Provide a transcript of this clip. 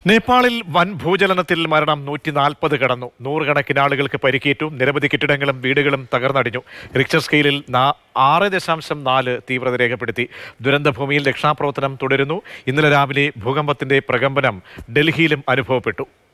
നേപ്പാളിൽ വൻ ഭൂചലനത്തിൽ മരണം 140 കടന്നു. നൂറുകണക്കിന് ആളുകൾക്ക് പരിക്കേറ്റു. നിരവധി കെട്ടിടങ്ങളും വീടുകളും തകർന്നടിഞ്ഞു. റിക്ടർ സ്കെയിലിൽ 6.4 തീവ്രത രേഖപ്പെടുത്തി. ദുരന്തഭൂമിയിൽ രക്ഷാപ്രവർത്തനം തുടരുന്നു. ഇന്നലെ രാവിലെ ഭൂകമ്പത്തിന്റെ പ്രകമ്പനം ഡൽഹിയിലും അനുഭവപ്പെട്ടു.